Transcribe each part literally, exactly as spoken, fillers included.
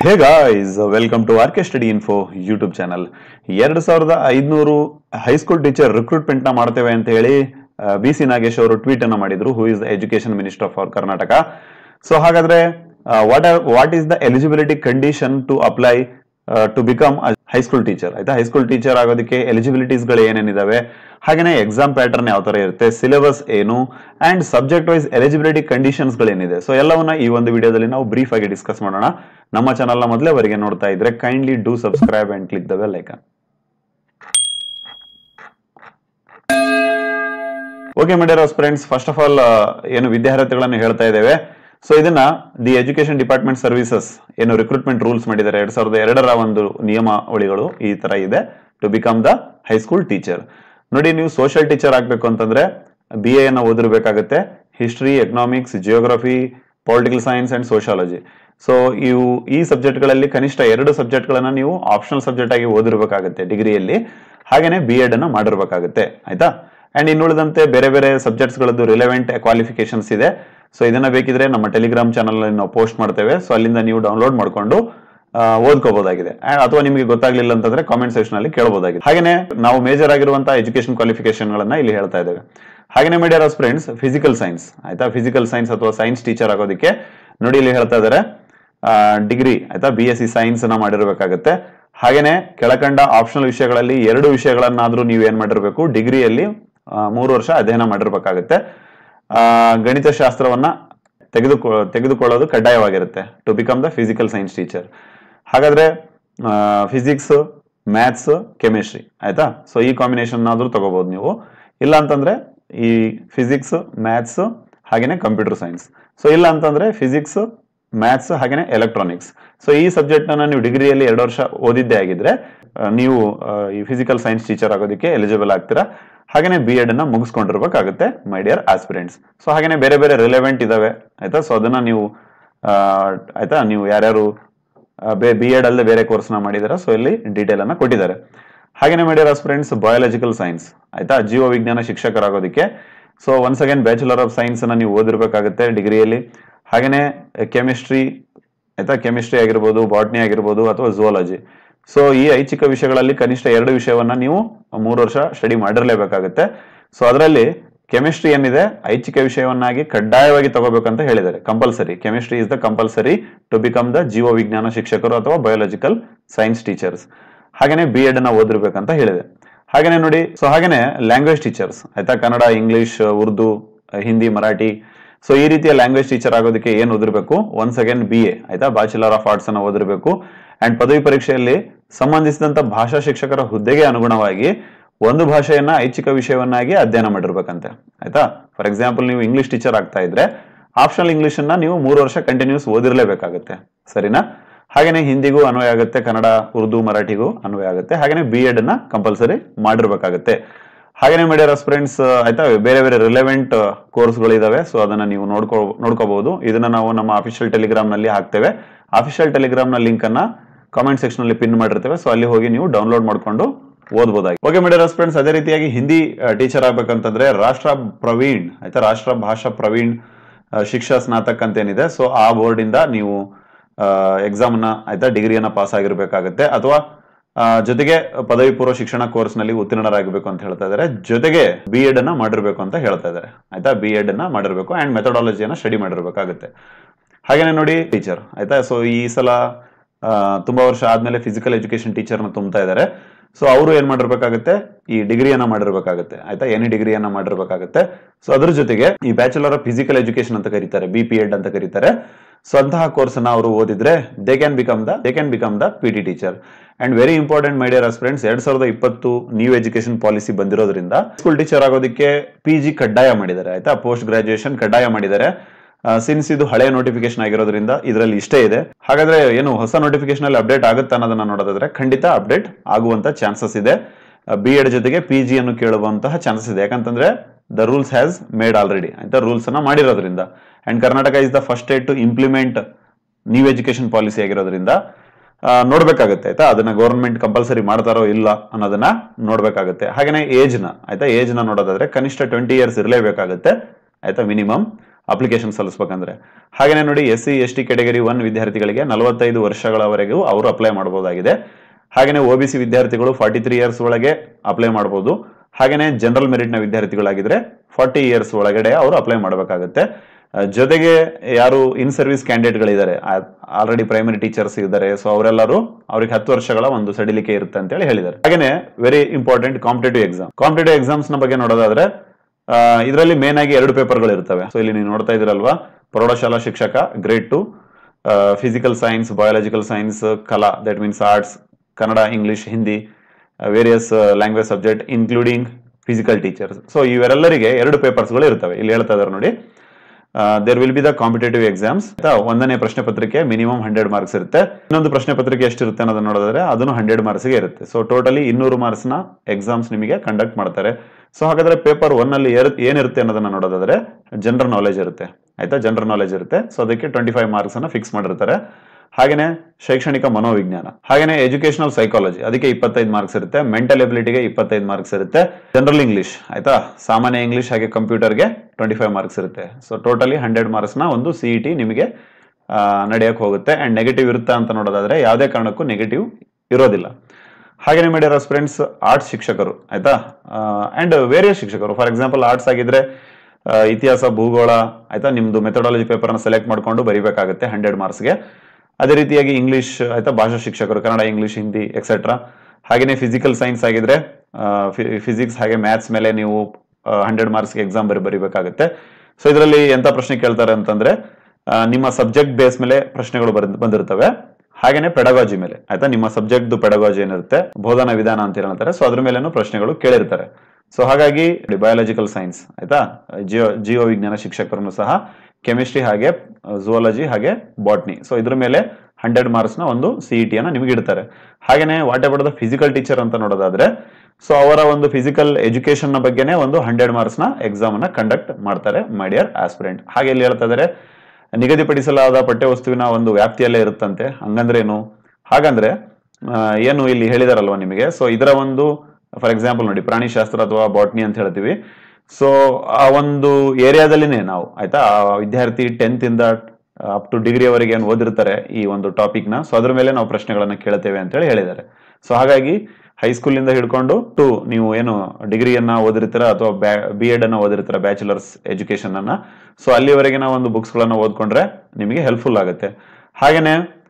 Hey guys, welcome to Hstr Info YouTube channel. ಎರಡು ಸಾವಿರದ ಐದುನೂರು ಹೈಸ್ಕೂಲ್ ಟೀಚರ್ ರಿಕ್ರೂಟ್ಮೆಂಟ್ ನ ಮಾಡ್ತೇವೆ ಅಂತ ಹೇಳಿ ಬಿ ಸಿ ನಾಗೇಶ್ ಅವರು ಟ್ವೀಟ್ ಅನ್ನು ಮಾಡಿದ್ರು. Who is the education minister for Karnataka. So ಹಾಗಾದ್ರೆ what are what is the eligibility condition to apply to become high school teacher ಆಯ್ತಾ. ಹೈಸ್ಕೂಲ್ ಟೀಚರ್ ಆಗೋದಕ್ಕೆ ಎಲಿಜಿಬಿಲಿಟೀಸ್ ಗಳು ಏನೇನಿದಾವೆ, ಹಾಗೇನೆ ಎಕ್ಸಾಮ್ ಪ್ಯಾಟರ್ನ್ ಯಾವ ತರ ಇರುತ್ತೆ, ಸಿಲೆಬಸ್ ಏನು, and subject wise eligibility conditions ಗಳೇನಿದೆ, ಸೊ ಎಲ್ಲವನ್ನ ಈ ಒಂದು ವಿಡಿಯೋದಲ್ಲಿ ನಾವು ಬ್ರೀಫ್ ಆಗಿ ಡಿಸ್ಕಸ್ ಮಾಡೋಣ. ನಮ್ಮ ಚಾನಲ್ ನ ಮೊದಲೇವರೆಗೆ ನೋಡ್ತಾ ಇದ್ರೆ kindly do subscribe and click the bell icon. Okay my dear friends, first of all ಏನು ವಿದ್ಯಾರ್ಥಿಗಳನ್ನು ಹೇಳ್ತಾ ಇದ್ದೇವೆ, ಸೊ ಇದನ್ನ ದಿ ಎಜುಕೇಶನ್ ಡಿಪಾರ್ಟ್ಮೆಂಟ್ ಸರ್ವಿಸಸ್ ಏನು ರಿಕ್ರೂಟ್ಮೆಂಟ್ ರೂಲ್ಸ್ ಮಾಡಿದ್ದಾರೆ ಎರಡ್ ಸಾವಿರದ ಎರಡರ ಒಂದು ನಿಯಮಾವಳಿಗಳು ಈ ತರ ಇದೆ. To become the high school teacher ನೋಡಿ, ನೀವು ಸೋಷಿಯಲ್ ಟೀಚರ್ ಆಗ್ಬೇಕು ಅಂತಂದ್ರೆ ಬಿ ಎ ಅನ್ನ ಓದಿರ್ಬೇಕಾಗುತ್ತೆ. History, economics, geography, political science and sociology. So ಇವು ಈ ಸಬ್ಜೆಕ್ಟ್ ಗಳಲ್ಲಿ ಕನಿಷ್ಠ ಎರಡು ಸಬ್ಜೆಕ್ಟ್ ಗಳನ್ನ ನೀವು ಆಪ್ಷನಲ್ ಸಬ್ಜೆಕ್ಟ್ ಆಗಿ ಓದಿರ್ಬೇಕಾಗುತ್ತೆ ಡಿಗ್ರಿಯಲ್ಲಿ. ಹಾಗೇನೆ ಬಿ ಎಡ್ ಅನ್ನ ಮಾಡಿರ್ಬೇಕಾಗುತ್ತೆ ಆಯ್ತಾ. ಅಂಡ್ ಇನ್ನುಳಿದಂತೆ ಬೇರೆ ಬೇರೆ ಸಬ್ಜೆಕ್ಟ್ಸ್ ಗಳದ್ದು ರಿಲೆವೆಂಟ್ ಕ್ವಾಲಿಫಿಕೇಶನ್ಸ್ ಇದೆ. ಸೊ ಇದನ್ನ ಬೇಕಿದ್ರೆ ನಮ್ಮ ಟೆಲಿಗ್ರಾಮ್ ಚಾನಲ್ ಅಲ್ಲಿ ನಾವು ಪೋಸ್ಟ್ ಮಾಡ್ತೇವೆ. ಸೊ ಅಲ್ಲಿಂದ ನೀವು ಡೌನ್ಲೋಡ್ ಮಾಡ್ಕೊಂಡು ಓದ್ಕೋಬಹುದಾಗಿದೆ. ಅಥವಾ ನಿಮಗೆ ಗೊತ್ತಾಗ್ಲಿಲ್ಲ ಅಂತಂದ್ರೆ ಕಾಮೆಂಟ್ ಸೆಕ್ಷನ್ ಅಲ್ಲಿ ಕೇಳಬಹುದಾಗಿದೆ. ಹಾಗೇನೆ ನಾವು ಮೇಜರ್ ಆಗಿರುವಂತಹ ಎಜುಕೇಶನ್ ಕ್ವಾಲಿಫಿಕೇಶನ್ ಗಳನ್ನ ಇಲ್ಲಿ ಹೇಳ್ತಾ ಇದ್ದೇವೆ. ಹಾಗೇನೆ my dear friends, physical science ಆಯ್ತಾ, ಫಿಸಿಕಲ್ ಸೈನ್ಸ್ ಅಥವಾ ಸೈನ್ಸ್ ಟೀಚರ್ ಆಗೋದಕ್ಕೆ ನೋಡಿ ಇಲ್ಲಿ ಹೇಳ್ತಾ ಇದ್ದಾರೆ ಡಿಗ್ರಿ ಆಯ್ತಾ, ಬಿ ಎಸ್ ಸಿ ಸೈನ್ಸ್ ಅನ್ನ ಮಾಡಿರ್ಬೇಕಾಗುತ್ತೆ. ಹಾಗೇನೆ ಕೆಳಕಂಡ ಆಪ್ಷನಲ್ ವಿಷಯಗಳಲ್ಲಿ ಎರಡು ವಿಷಯಗಳನ್ನಾದ್ರೂ ನೀವು ಏನ್ ಮಾಡಿರ್ಬೇಕು, ಡಿಗ್ರಿಯಲ್ಲಿ ಮೂರು ವರ್ಷ ಅಧ್ಯಯನ ಮಾಡಿರ್ಬೇಕಾಗುತ್ತೆ. ಆ ಗಣಿತಶಾಸ್ತ್ರವನ್ನ ತೆಗೆದುಕೊ ತೆಗೆದುಕೊಳ್ಳೋದು ಕಡ್ಡಾಯವಾಗಿರುತ್ತೆ to become the physical science teacher. ಹಾಗಾದ್ರೆ ಫಿಸಿಕ್ಸ್, ಮ್ಯಾಥ್ಸ್, ಕೆಮಿಸ್ಟ್ರಿ ಆಯ್ತಾ. ಸೊ ಈ ಕಾಂಬಿನೇಷನ್ ಆದ್ರೂ ತಗೋಬಹುದು ನೀವು. ಇಲ್ಲ ಅಂತಂದ್ರೆ ಈ ಫಿಸಿಕ್ಸ್, ಮ್ಯಾಥ್ಸ್ ಹಾಗೇನೆ ಕಂಪ್ಯೂಟರ್ ಸೈನ್ಸ್. ಸೊ ಇಲ್ಲ ಅಂತಂದ್ರೆ ಫಿಸಿಕ್ಸ್, ಮ್ಯಾಥ್ಸ್ ಹಾಗೇನೆ ಎಲೆಕ್ಟ್ರಾನಿಕ್ಸ್. ಸೊ ಈ ಸಬ್ಜೆಕ್ಟ್ ಅನ್ನ ನೀವು ಡಿಗ್ರಿಯಲ್ಲಿ ಎರಡು ವರ್ಷ ಓದಿದ್ದೇ ಆಗಿದ್ರೆ ನೀವು ಈ ಫಿಸಿಕಲ್ ಸೈನ್ಸ್ ಟೀಚರ್ ಆಗೋದಕ್ಕೆ ಎಲಿಜಿಬಲ್ ಆಗ್ತೀರಾ. ಹಾಗೇನೆ ಬಿ ಎಡ್ ಅನ್ನ ಮುಗಿಸ್ಕೊಂಡಿರ್ಬೇಕಾಗುತ್ತೆ ಮೈ ಡಿಯರ್ ಆಸ್ಪಿರೆಂಟ್ಸ್. ಸೊ ಹಾಗೇನೆ ಬೇರೆ ಬೇರೆ ರಿಲೆವೆಂಟ್ ಇದಾವೆ ಆಯ್ತಾ. ಸೊ ಅದನ್ನ ನೀವು ಆಯ್ತಾ ನೀವು ಯಾರ್ಯಾರು ಬಿ ಎಡ್ ಅಲ್ಲದೆ ಬೇರೆ ಕೋರ್ಸ್ ನ ಮಾಡಿದಾರೆ, ಸೊ ಇಲ್ಲಿ ಡೀಟೇಲ್ ಅನ್ನ ಕೊಟ್ಟಿದ್ದಾರೆ. ಹಾಗೇನೆ my dear aspirants, biological science ಆಯ್ತಾ, ಜೀವ ವಿಜ್ಞಾನ ಶಿಕ್ಷಕರಾಗೋದಕ್ಕೆ so once again bachelor of science ಅನ್ನ ನೀವು ಓದಿರ್ಬೇಕಾಗುತ್ತೆ ಡಿಗ್ರಿಯಲ್ಲಿ. ಹಾಗೇನೆ ಕೆಮಿಸ್ಟ್ರಿ ಆಯ್ತಾ, ಕೆಮಿಸ್ಟ್ರಿ ಆಗಿರ್ಬೋದು, ಬಾಟ್ನಿ ಆಗಿರ್ಬೋದು ಅಥವಾ ಝುವಾಲಜಿ. ಸೊ ಈ ಐಚ್ಛಿಕ ವಿಷಯಗಳಲ್ಲಿ ಕನಿಷ್ಠ ಎರಡು ವಿಷಯವನ್ನ ನೀವು ಮೂರು ವರ್ಷ ಸ್ಟಡಿ ಮಾಡಿರಲೇಬೇಕಾಗುತ್ತೆ. ಸೊ ಅದರಲ್ಲಿ ಕೆಮಿಸ್ಟ್ರಿ ಏನಿದೆ ಐಚ್ಛಿಕ ವಿಷಯವನ್ನಾಗಿ ಕಡ್ಡಾಯವಾಗಿ ತಗೋಬೇಕಂತ ಹೇಳಿದ್ದಾರೆ. Compulsory chemistry is the compulsory to become the ಜೀವ ವಿಜ್ಞಾನ ಶಿಕ್ಷಕರು ಅಥವಾ ಬಯಾಲಜಿಕಲ್ ಸೈನ್ಸ್ ಟೀಚರ್ಸ್. ಹಾಗೇನೆ ಬಿ ಎಡ್ ಅನ್ನ ಓದಿರ್ಬೇಕಂತ ಹೇಳಿದೆ. ಹಾಗೇನೆ ನೋಡಿ, ಸೊ ಹಾಗೇನೆ ಲ್ಯಾಂಗ್ವೇಜ್ ಟೀಚರ್ಸ್ ಆಯ್ತಾ, ಕನ್ನಡ, ಇಂಗ್ಲಿಷ್, ಉರ್ದು, ಹಿಂದಿ, ಮರಾಠಿ. ಸೊ ಈ ರೀತಿಯ ಲ್ಯಾಂಗ್ವೇಜ್ ಟೀಚರ್ ಆಗೋದಕ್ಕೆ ಏನ್ ಓದಿರ್ಬೇಕು, ಒನ್ಸ್ ಅಗೇನ್ ಬಿ ಎ ಆಯ್ತಾ, ಬ್ಯಾಚುಲರ್ ಆಫ್ ಆರ್ಟ್ಸ್ ಅನ್ನ ಓದಿರ್ಬೇಕು. ಅಂಡ್ ಪದವಿ ಪರೀಕ್ಷೆಯಲ್ಲಿ ಸಂಬಂಧಿಸಿದಂತ ಭಾಷಾ ಶಿಕ್ಷಕರ ಹುದ್ದೆಗೆ ಅನುಗುಣವಾಗಿ ಒಂದು ಭಾಷೆಯನ್ನ ಐಚ್ಛಿಕ ವಿಷಯವನ್ನಾಗಿ ಅಧ್ಯಯನ ಮಾಡಿರ್ಬೇಕಂತೆ ಆಯ್ತಾ. ಫಾರ್ ಎಕ್ಸಾಂಪಲ್, ನೀವು ಇಂಗ್ಲಿಷ್ ಟೀಚರ್ ಆಗ್ತಾ ಇದ್ರೆ ಆಪ್ಷನಲ್ ಇಂಗ್ಲಿಷ್ ಅನ್ನ ನೀವು ಮೂರು ವರ್ಷ ಕಂಟಿನ್ಯೂಸ್ ಓದಿರ್ಲೇಬೇಕಾಗುತ್ತೆ, ಸರಿನಾ. ಹಾಗೇನೆ ಹಿಂದಿಗೂ ಅನ್ವಯ ಆಗುತ್ತೆ, ಕನ್ನಡ, ಉರ್ದು, ಮರಾಠಿಗೂ ಅನ್ವಯ ಆಗುತ್ತೆ. ಹಾಗೇನೆ ಬಿ ಎಡ್ ಅನ್ನ ಕಂಪಲ್ಸರಿ ಮಾಡಿರ್ಬೇಕಾಗುತ್ತೆ. ಹಾಗೇನೆ ಮೈ ಡಿಯರ್ ಫ್ರೆಂಡ್ಸ್ ಆಯ್ತಾ, ಬೇರೆ ಬೇರೆ ರಿಲೆವೆಂಟ್ ಕೋರ್ಸ್ ಗಳಿದಾವೆ. ಸೊ ಅದನ್ನ ನೀವು ನೋಡ್ಕೋ ನೋಡ್ಕೋಬಹುದು. ಇದನ್ನ ನಾವು ನಮ್ಮ ಅಫಿಷಿಯಲ್ ಟೆಲಿಗ್ರಾಮ್ ನಲ್ಲಿ ಹಾಕ್ತೇವೆ. ಅಫಿಷಿಯಲ್ ಟೆಲಿಗ್ರಾಮ್ ನ ಲಿಂಕ್ ಅನ್ನ ಕಾಮೆಂಟ್ ಸೆಕ್ಷನ್ ಅಲ್ಲಿ ಪಿನ್ ಮಾಡಿರ್ತೇವೆ. ಸೊ ಅಲ್ಲಿ ಹೋಗಿ ನೀವು ಡೌನ್ಲೋಡ್ ಮಾಡ್ಕೊಂಡು ಓದಬಹುದಾಗಿ. ಓಕೆ ಮೈ ಡಿಯರ್ ಫ್ರೆಂಡ್ಸ್, ಅದೇ ರೀತಿಯಾಗಿ ಹಿಂದಿ ಟೀಚರ್ ಆಗ್ಬೇಕಂತಂದ್ರೆ ರಾಷ್ಟ್ರ ಪ್ರವೀಣ್ ಆಯ್ತಾ, ರಾಷ್ಟ್ರ ಭಾಷಾ ಪ್ರವೀಣ್ ಶಿಕ್ಷಾ ಸ್ನಾತಕ್ ಅಂತ ಏನಿದೆ, ಸೊ ಆ ಬೋರ್ಡ್ ಇಂದ ನೀವು ಎಕ್ಸಾಮ್ ಅನ್ನ ಆಯ್ತಾ ಡಿಗ್ರಿಯನ್ನ ಪಾಸ್ ಆಗಿರ್ಬೇಕಾಗತ್ತೆ. ಅಥವಾ ಜೊತೆಗೆ ಪದವಿ ಪೂರ್ವ ಶಿಕ್ಷಣ ಕೋರ್ಸ್ ನಲ್ಲಿ ಉತ್ತೀರ್ಣರಾಗಬೇಕು ಅಂತ ಹೇಳ್ತಾ ಇದ್ದಾರೆ. ಜೊತೆಗೆ ಬಿ ಎಡ್ ಅನ್ನ ಮಾಡಿರ್ಬೇಕು ಅಂತ ಹೇಳ್ತಾ ಇದ್ದಾರೆ ಆಯ್ತಾ. ಬಿ ಎಡ್ ಅನ್ನ ಮಾಡಿರ್ಬೇಕು ಅಂಡ್ ಮೆಥಡಾಲಜಿಯನ್ನ ಸ್ಟಡಿ ಮಾಡಿರ್ಬೇಕಾಗುತ್ತೆ. ಹಾಗೇನೆ ನೋಡಿ ಟೀಚರ್ ಆಯ್ತಾ. ಸೊ ಈ ಸಲ ತುಂಬಾ ವರ್ಷ ಆದ್ಮೇಲೆ ಫಿಸಿಕಲ್ ಎಜುಕೇಶನ್ ಟೀಚರ್ ನ ತುಂಬ್ತಾ ಇದ್ದಾರೆ. ಸೊ ಅವರು ಏನ್ ಮಾಡಿರ್ಬೇಕಾಗುತ್ತೆ, ಈ ಡಿಗ್ರಿಯನ್ನ ಮಾಡಿರ್ಬೇಕಾಗುತ್ತೆ ಆಯ್ತಾ, ಎನಿ ಡಿಗ್ರಿಯನ್ನ ಮಾಡಿರ್ಬೇಕಾಗುತ್ತೆ. ಸೊ ಅದ್ರ ಜೊತೆಗೆ ಈ ಬ್ಯಾಚುಲರ್ ಆಫ್ ಫಿಸಿಕಲ್ ಎಜುಕೇಶನ್ ಅಂತ ಕರೀತಾರೆ, ಬಿ ಪಿ ಎಡ್ ಅಂತ ಕರೀತಾರೆ. ಸೊ ಅಂತಹ ಕೋರ್ಸ್ ಅನ್ನ ಅವರು ಓದಿದ್ರೆ they can become the they can become the P T teacher. And very important my dear friends, ಎರಡ್ ಸಾವಿರದ ಇಪ್ಪತ್ತು ನ್ಯೂ ಎಜುಕೇಶನ್ ಪಾಲಿಸಿ ಬಂದಿರೋದ್ರಿಂದ ಸ್ಕೂಲ್ ಟೀಚರ್ ಆಗೋದಕ್ಕೆ ಪಿ ಜಿ ಕಡ್ಡಾಯ ಮಾಡಿದ್ದಾರೆ ಆಯ್ತಾ, ಪೋಸ್ಟ್ ಗ್ರಾಜುಯೇಷನ್ ಕಡ್ಡಾಯ ಮಾಡಿದ್ದಾರೆ. ಸಿನ್ಸ್ ಇದು ಹಳೆಯ ನೋಟಿಫಿಕೇಶನ್ ಆಗಿರೋದ್ರಿಂದ ಇದರಲ್ಲಿ ಇಷ್ಟೇ ಇದೆ. ಹಾಗಾದ್ರೆ ಏನು ಹೊಸ ನೋಟಿಫಿಕೇಶನ್ ಅಲ್ಲಿ ಅಪ್ಡೇಟ್ ಆಗುತ್ತೆ ಅನ್ನೋದನ್ನ ನೋಡೋದಾದ್ರೆ ಖಂಡಿತ ಅಪ್ಡೇಟ್ ಆಗುವಂತ ಚಾನ್ಸಸ್ ಇದೆ. ಬಿ ಎಡ್ ಜೊತೆಗೆ ಪಿ ಜಿ ಅನ್ನು ಕೇಳುವಂತಹ ಚಾನ್ಸಸ್ ಇದೆ. ಯಾಕಂತಂದ್ರೆ the rules has made already ಆಯ್ತಾ, ರೂಲ್ಸ್ ಅನ್ನ ಮಾಡಿರೋದ್ರಿಂದ. And Karnataka is the first state to implement new education policy ಆಗಿರೋದ್ರಿಂದ ನೋಡ್ಬೇಕಾಗುತ್ತೆ ಆಯ್ತಾ, ಅದನ್ನ ಗವರ್ಮೆಂಟ್ ಕಂಪಲ್ಸರಿ ಮಾಡ್ತಾರೋ ಇಲ್ಲ ಅನ್ನೋದನ್ನ ನೋಡ್ಬೇಕಾಗುತ್ತೆ. ಹಾಗೇನೆ ಏಜ್ ನ ಆಯ್ತಾ, ಏಜ್ ನ ನೋಡೋದಾದ್ರೆ ಕನಿಷ್ಠ ಟ್ವೆಂಟಿ ಇಯರ್ಸ್ ಇರಲೇಬೇಕಾಗುತ್ತೆ ಆಯ್ತಾ ಮಿನಿಮಮ್. ಅಪ್ಲಿಕೇಶನ್ ಸಲ್ಲಿಸಬೇಕಂದ್ರೆ. ಹಾಗೇನೆ ನೋಡಿ S C S T category one ವಿದ್ಯಾರ್ಥಿಗಳಿಗೆ ನಲವತ್ತೈದು ವರ್ಷಗಳವರೆಗೂ ಅವರು ಅಪ್ಲೈ ಮಾಡಬಹುದಾಗಿದೆ. ಹಾಗೇನೆ ಒ ಬಿ ಸಿ ವಿದ್ಯಾರ್ಥಿಗಳು ಫಾರ್ಟಿ ತ್ರೀ ಇಯರ್ಸ್ ಒಳಗೆ ಅಪ್ಲೈ ಮಾಡಬಹುದು. ಹಾಗೇನೆ ಜನರಲ್ ಮೆರಿಟ್ ನ ವಿದ್ಯಾರ್ಥಿಗಳಾಗಿದ್ರೆ ಫಾರ್ಟಿ ಇಯರ್ಸ್ ಒಳಗಡೆ ಅವರು ಅಪ್ಲೈ ಮಾಡಬೇಕಾಗುತ್ತೆ. ಜೊತೆಗೆ ಯಾರು ಇನ್ ಸರ್ವಿಸ್ ಕ್ಯಾಂಡಿಡೇಟ್ ಗಳಿದ್ದಾರೆ, ಆಲ್ರೆಡಿ ಪ್ರೈಮರಿ ಟೀಚರ್ಸ್ ಇದ್ದಾರೆ, ಸೊ ಅವರೆಲ್ಲರೂ ಅವ್ರಿಗೆ ಹತ್ತು ವರ್ಷಗಳ ಒಂದು ಸಡಿಲಿಕೆ ಇರುತ್ತೆ ಅಂತ ಹೇಳಿ ಹೇಳಿದ್ದಾರೆ. ಹಾಗೇನೆ very important competitive exam. Competitive exams ನ ಬಗ್ಗೆ ನೋಡೋದಾದ್ರೆ ಇದರಲ್ಲಿ ಮೇನ್ ಆಗಿ ಎರಡು ಪೇಪರ್ಗಳು ಇರ್ತವೆ. ಸೊ ಇಲ್ಲಿ ನೀವು ನೋಡ್ತಾ ಇದ್ದೀರಲ್ವಾ, ಪ್ರೌಢಶಾಲಾ ಶಿಕ್ಷಕ grade two, physical science, biological science, ಕಲಾ that means arts, Kannada, English, Hindi, various language subject including physical teachers. So ಇವೆಲ್ಲರಿಗೆ ಎರಡು ಪೇಪರ್ಸ್ಗಳು ಇರ್ತವೆ. ಇಲ್ಲಿ ಹೇಳ್ತಾ ಇದ್ದಾರೆ ನೋಡಿ, there will be the competitive exams. ಒಂದನೇ ಪ್ರಶ್ನೆ ಪತ್ರಿಕೆ ಮಿನಿಮಮ್ ಹಂಡ್ರೆಡ್ ಮಾರ್ಕ್ಸ್ ಇರುತ್ತೆ. ಇನ್ನೊಂದು ಪ್ರಶ್ನೆ ಪತ್ರಿಕೆ ಎಷ್ಟಿರುತ್ತೆ ಅನ್ನೋದನ್ನ ನೋಡಿದ್ರೆ ಅದನ್ನು ಹಂಡ್ರೆಡ್ ಮಾರ್ಕ್ಸ್ ಗೆ ಇರುತ್ತೆ. ಸೊ ಟೋಟಲಿ ಇನ್ನೂರು ಮಾರ್ಕ್ಸ್ ನ ಎಕ್ಸಾಮ್ಸ್ ನಿಮಗೆ ಕಂಡಕ್ಟ್ ಮಾಡ್ತಾರೆ. ಸೊ ಹಾಗಾದ್ರೆ ಪೇಪರ್ ಒನ್ ಅಲ್ಲಿ ಏನಿರುತ್ತೆ ಅನ್ನೋದನ್ನ ನೋಡೋದಾದ್ರೆ ಜನರಲ್ ನಾಲೆಜ್ ಇರುತ್ತೆ, ಆಯ್ತಾ, ಜನರಲ್ ನಾಲೆಜ್ ಇರುತ್ತೆ. ಸೊ ಅದಕ್ಕೆ ಟ್ವೆಂಟಿ ಫೈವ್ ಮಾರ್ಕ್ಸ್ ಅನ್ನ ಫಿಕ್ಸ್ ಮಾಡಿರ್ತಾರೆ. ಹಾಗೇನೆ ಶೈಕ್ಷಣಿಕ ಮನೋವಿಜ್ಞಾನ, ಹಾಗೇನೆ ಎಜುಕೇಶನಲ್ ಸೈಕಾಲಜಿ, ಅದಕ್ಕೆ ಇಪ್ಪತ್ತೈದು ಮಾರ್ಕ್ಸ್ ಇರುತ್ತೆ. ಮೆಂಟಲ್ ಎಬಿಲಿಟಿಗೆ ಇಪ್ಪತ್ತೈದು ಮಾರ್ಕ್ಸ್ ಇರುತ್ತೆ. ಜನರಲ್ ಇಂಗ್ಲಿಷ್, ಆಯ್ತಾ, ಸಾಮಾನ್ಯ ಇಂಗ್ಲಿಷ್ ಹಾಗೆ ಕಂಪ್ಯೂಟರ್ಗೆ ಟ್ವೆಂಟಿ ಫೈವ್ ಮಾರ್ಕ್ಸ್ ಇರುತ್ತೆ. ಸೊ ಟೋಟಲಿ ಹಂಡ್ರೆಡ್ ಮಾರ್ಕ್ಸ್ ನ ಒಂದು ಸಿಇಟಿ ನಿಮಗೆ ನಡೆಯಕ್ಕೆ ಹೋಗುತ್ತೆ. ಅಂಡ್ ನೆಗೆಟಿವ್ ಇರುತ್ತಾ ಅಂತ ನೋಡೋದಾದ್ರೆ ಯಾವುದೇ ಕಾರಣಕ್ಕೂ ನೆಗೆಟಿವ್ ಇರೋದಿಲ್ಲ. ಹಾಗೇನೆ ಮಾಡಿರೋ ಫ್ರೆಂಡ್ಸ್ ಆರ್ಟ್ಸ್ ಶಿಕ್ಷಕರು, ಆಯ್ತಾ, ಅಂಡ್ ವೇರಿಯಸ್ ಶಿಕ್ಷಕರು, ಫಾರ್ ಎಕ್ಸಾಂಪಲ್ ಆರ್ಟ್ಸ್ ಆಗಿದ್ರೆ ಇತಿಹಾಸ, ಭೂಗೋಳ, ಆಯ್ತಾ, ನಿಮ್ದು ಮೆಥಡಾಲಜಿ ಪೇಪರ್ ಅನ್ನು ಸೆಲೆಕ್ಟ್ ಮಾಡ್ಕೊಂಡು ಬರೀಬೇಕಾಗುತ್ತೆ ಹಂಡ್ರೆಡ್ ಮಾರ್ಕ್ಸ್ಗೆ. ಅದೇ ರೀತಿಯಾಗಿ ಇಂಗ್ಲಿಷ್, ಆಯ್ತಾ, ಭಾಷಾ ಶಿಕ್ಷಕರು ಕನ್ನಡ, ಇಂಗ್ಲಿಷ್, ಹಿಂದಿ ಎಕ್ಸೆಟ್ರಾ. ಹಾಗೇನೆ ಫಿಸಿಕಲ್ ಸೈನ್ಸ್ ಆಗಿದ್ರೆ ಫಿಸಿಕ್ಸ್ ಹಾಗೆ ಮ್ಯಾಥ್ಸ್ ಮೇಲೆ ನೀವು ಹಂಡ್ರೆಡ್ ಮಾರ್ಕ್ಸ್ಗೆ ಎಕ್ಸಾಮ್ ಬರಿ ಬರೀಬೇಕಾಗುತ್ತೆ. ಸೊ ಇದರಲ್ಲಿ ಎಂತ ಪ್ರಶ್ನೆ ಕೇಳ್ತಾರೆ ಅಂತಂದ್ರೆ ನಿಮ್ಮ ಸಬ್ಜೆಕ್ಟ್ ಬೇಸ್ ಮೇಲೆ ಪ್ರಶ್ನೆಗಳು ಬಂದಿರ್ತವೆ. ಹಾಗೇನೆ ಪೆಡಗಾಜಿ ಮೇಲೆ, ಆಯ್ತಾ, ನಿಮ್ಮ ಸಬ್ಜೆಕ್ಟ್ ಪೆಡಗಾಜಿ ಏನಿರುತ್ತೆ, ಬೋಧನಾ ವಿಧಾನ ಅಂತ ಹೇಳ್ತಾರೆ. ಸೊ ಅದ್ರ ಮೇಲೆನೂ ಪ್ರಶ್ನೆಗಳು ಕೇಳಿರ್ತಾರೆ. ಸೊ ಹಾಗಾಗಿ ಬಯಾಲಜಿಕಲ್ ಸೈನ್ಸ್, ಆಯ್ತಾ, ಜಿಯೋ ಜೀವ ವಿಜ್ಞಾನ ಶಿಕ್ಷಕರನ್ನು ಸಹ ಕೆಮಿಸ್ಟ್ರಿ ಹಾಗೆ ಝುವಾಲಜಿ ಹಾಗೆ ಬಾಟ್ನಿ, ಸೊ ಇದ್ರ ಮೇಲೆ ಹಂಡ್ರೆಡ್ ಮಾರ್ಕ್ಸ್ ನ ಒಂದು ಸಿಇಟಿ ಅನ್ನ ನಿಮಗೆ ಇಡ್ತಾರೆ. ಹಾಗೇನೆ what about the physical teacher ಅಂತ ನೋಡೋದಾದ್ರೆ ಸೊ ಅವರ ಒಂದು ಫಿಸಿಕಲ್ ಎಜುಕೇಶನ್ ನ ಬಗ್ಗೆನೇ ಒಂದು ಹಂಡ್ರೆಡ್ ಮಾರ್ಕ್ಸ್ ನ ಎಕ್ಸಾಮ್ ಅನ್ನ ಕಂಡಕ್ಟ್ ಮಾಡ್ತಾರೆ ಮೈ ಡಿಯರ್ ಆಸ್ಪಿರೆಂಟ್. ಹಾಗೆ ಇಲ್ಲಿ ಹೇಳ್ತಾ ಇದ್ದಾರೆ ನಿಗದಿಪಡಿಸಲಾದ ಪಠ್ಯವಸ್ತುವಿನ ಒಂದು ವ್ಯಾಪ್ತಿಯಲ್ಲೇ ಇರುತ್ತಂತೆ. ಹಂಗಂದ್ರೆ ಏನು? ಹಾಗಂದ್ರೆ ಏನು ಇಲ್ಲಿ ಹೇಳಿದಾರಲ್ವಾ ನಿಮಗೆ, ಸೊ ಇದರ ಒಂದು ಫಾರ್ ಎಕ್ಸಾಂಪಲ್ ನೋಡಿ, ಪ್ರಾಣಿಶಾಸ್ತ್ರ ಅಥವಾ ಬಾಟ್ನಿ ಅಂತ ಹೇಳ್ತೀವಿ. ಸೊ ಆ ಒಂದು ಏರಿಯಾದಲ್ಲಿನೇ ನಾವು, ಆಯ್ತಾ, ಆ ವಿದ್ಯಾರ್ಥಿ ಟೆಂತ್ ಇಂದ ಅಪ್ ಟು ಡಿಗ್ರಿ ಅವರೆಗೆ ಏನು ಓದಿರ್ತಾರೆ ಈ ಒಂದು ಟಾಪಿಕ್ ನ, ಸೊ ಅದ್ರ ಮೇಲೆ ನಾವು ಪ್ರಶ್ನೆಗಳನ್ನ ಕೇಳ್ತೇವೆ ಅಂತ ಹೇಳಿ ಹೇಳಿದ್ದಾರೆ. ಸೊ ಹಾಗಾಗಿ ಹೈಸ್ಕೂಲ್ ಇಂದ ಹಿಡ್ಕೊಂಡು ಟು ನೀವು ಏನು ಡಿಗ್ರಿಯನ್ನ ಓದಿರ್ತೀರ ಅಥವಾ ಬಿ ಎಡ್ ಅನ್ನ ಓದಿರ್ತೀರ, ಬ್ಯಾಚುಲರ್ಸ್ ಎಜುಕೇಶನ್ ಅನ್ನ, ಸೊ ಅಲ್ಲಿವರೆಗಿನ ಒಂದು ಬುಕ್ಸ್ ಗಳನ್ನ ಓದ್ಕೊಂಡ್ರೆ ನಿಮಗೆ ಹೆಲ್ಪ್ಫುಲ್ ಆಗುತ್ತೆ. ಹಾಗೇನೆ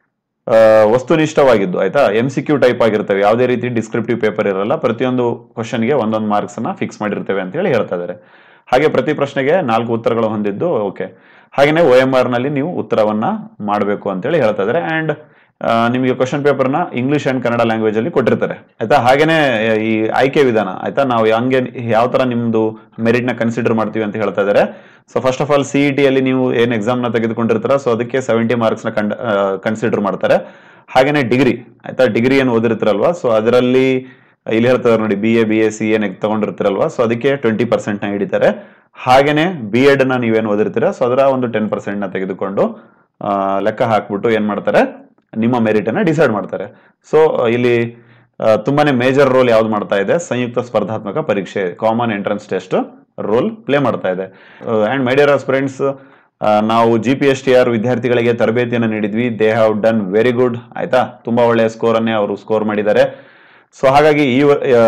ವಸ್ತುನಿಷ್ಠವಾಗಿದ್ದು, ಆಯ್ತಾ, ಎಂ ಸಿ ಕ್ಯೂ ಟೈಪ್ ಆಗಿರ್ತವೆ, ಯಾವುದೇ ರೀತಿ ಡಿಸ್ಕ್ರಿಪ್ಟಿವ್ ಪೇಪರ್ ಇರಲ್ಲ. ಪ್ರತಿಯೊಂದು ಕ್ವಶನ್ಗೆ ಒಂದೊಂದು ಮಾರ್ಕ್ಸ್ ಅನ್ನ ಫಿಕ್ಸ್ ಮಾಡಿರ್ತೇವೆ ಅಂತ ಹೇಳಿ ಹೇಳ್ತಾ ಇದ್ದಾರೆ. ಹಾಗೆ ಪ್ರತಿ ಪ್ರಶ್ನೆಗೆ ನಾಲ್ಕು ಉತ್ತರಗಳು ಹೊಂದಿದ್ದು, ಓಕೆ. ಹಾಗೇನೆ ಒ ಎಂ ಆರ್ ನಲ್ಲಿ ನೀವು ಉತ್ತರವನ್ನ ಮಾಡಬೇಕು ಅಂತ ಹೇಳಿ ಹೇಳ್ತಾ ಇದ್ದಾರೆ. ಅಂಡ್ ನಿಮಗೆ ಕ್ವಶನ್ ಪೇಪರ್ ನ ಇಂಗ್ಲಿಷ್ ಅಂಡ್ ಕನ್ನಡ ಲ್ಯಾಂಗ್ವೇಜ್ ಅಲ್ಲಿ ಕೊಟ್ಟಿರ್ತಾರೆ, ಆಯ್ತಾ. ಹಾಗೇನೆ ಈ ಆಯ್ಕೆ ವಿಧಾನ, ಆಯ್ತಾ, ನಾವು ಹಂಗೆ ಯಾವ ತರ ನಿಮ್ದು ಮೆರಿಟ್ ನ ಕನ್ಸಿಡರ್ ಮಾಡ್ತೀವಿ ಅಂತ ಹೇಳ್ತಾ ಇದ್ದಾರೆ. So first of all CET ಅಲ್ಲಿ ನೀವು ಏನ್ ಎಕ್ಸಾಮ್ ನ ತೆಗೆದುಕೊಂಡಿರ್ತಾರ, ಸೊ ಅದಕ್ಕೆ ಸೆವೆಂಟಿ ಮಾರ್ಕ್ಸ್ ನ ಕಂಡ ಕನ್ಸಿಡರ್ ಮಾಡ್ತಾರೆ. ಹಾಗೇನೆ ಡಿಗ್ರಿ, ಆಯ್ತಾ, ಡಿಗ್ರಿ ಏನು ಓದಿರ್ತಾರಲ್ವಾ, ಸೊ ಅದರಲ್ಲಿ ಇಲ್ಲಿ ಹೇಳ್ತಾರೆ ನೋಡಿ, B A B S C ಏನ್ ತಗೊಂಡಿರ್ತೀರಲ್ವಾ, ಸೊ ಅದಕ್ಕೆ ಟ್ವೆಂಟಿ ಪರ್ಸೆಂಟ್ ನ ಹಿಡಿತಾರೆ. ಹಾಗೇನೆ ಬಿ ಎಡ್ ನ ನೀವೇನು ಓದಿರ್ತೀರ, ಸೊ ಅದರ ಒಂದು ಟೆನ್ ಪರ್ಸೆಂಟ್ ನ ತೆಗೆದುಕೊಂಡು ಲೆಕ್ಕ ಹಾಕ್ಬಿಟ್ಟು ಏನ್ ಮಾಡ್ತಾರೆ, ನಿಮ್ಮ ಮೆರಿಟ್ ಅನ್ನ ಡಿಸೈಡ್ ಮಾಡ್ತಾರೆ. ಸೊ ಇಲ್ಲಿ ತುಂಬಾನೇ ಮೇಜರ್ ರೋಲ್ ಯಾವ್ದು ಮಾಡ್ತಾ ಇದೆ, ಸಂಯುಕ್ತ ಸ್ಪರ್ಧಾತ್ಮಕ ಪರೀಕ್ಷೆ, common entrance test role play ಮಾಡ್ತಾ ಇದೆ. ಅಂಡ್ ಮೈ ಡಿಯರ್ ಫ್ರೆಂಡ್ಸ್, ನಾವು G P S T R ವಿದ್ಯಾರ್ಥಿಗಳಿಗೆ ತರಬೇತಿಯನ್ನು ನೀಡಿದ್ವಿ. They have done very good, ಆಯ್ತಾ, ತುಂಬಾ ಒಳ್ಳೆಯ ಸ್ಕೋರ್ ಅನ್ನೇ ಅವರು ಸ್ಕೋರ್ ಮಾಡಿದ್ದಾರೆ. ಸೊ ಹಾಗಾಗಿ ಈ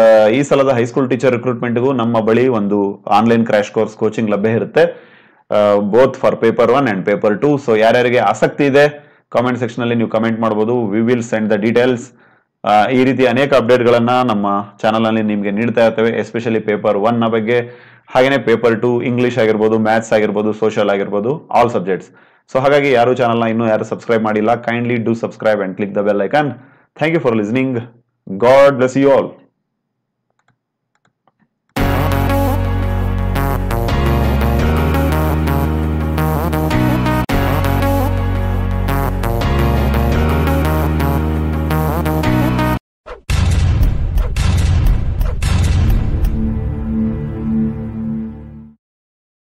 ಈ ಸಲದ ಹೈಸ್ಕೂಲ್ ಟೀಚರ್ ರಿಕ್ರೂಟ್ಮೆಂಟ್ಗೂ ನಮ್ಮ ಬಳಿ ಒಂದು ಆನ್ಲೈನ್ ಕ್ರಾಶ್ ಕೋರ್ಸ್ ಕೋಚಿಂಗ್ ಲಭ್ಯ ಇರುತ್ತೆ, both for paper one and paper two. So ಯಾರ್ಯಾರಿಗೆ ಆಸಕ್ತಿ ಇದೆ ಕಾಮೆಂಟ್ ಸೆಕ್ಷನ್ ಅಲ್ಲಿ ನೀವು ಕಮೆಂಟ್ ಮಾಡಬಹುದು. We will send the details. ಈ ರೀತಿ ಅನೇಕ ಅಪ್ಡೇಟ್ ಗಳನ್ನ ನಮ್ಮ ಚಾನಲ್ ನಲ್ಲಿ ನಿಮಗೆ ನೀಡ್ತಾ ಇರ್ತೇವೆ, ಎಸ್ಪೆಷಲಿ ಪೇಪರ್ ಒನ್ ನ ಬಗ್ಗೆ. ಹಾಗೇನೆ ಪೇಪರ್ ಟು ಇಂಗ್ಲಿಷ್ ಆಗಿರ್ಬೋದು, ಮ್ಯಾಥ್ಸ್ ಆಗಿರ್ಬೋದು, ಸೋಷಿಯಲ್ ಆಗಿರ್ಬೋದು, ಆಲ್ ಸಬ್ಜೆಕ್ಟ್ಸ್. ಸೊ ಹಾಗಾಗಿ ಯಾರು ಚಾನಲ್ ನ ಇನ್ನೂ ಯಾರು ಸಬ್ಸ್ಕ್ರೈಬ್ ಮಾಡಿಲ್ಲ, kindly do subscribe and click the bell icon. Thank you for listening. God bless you all.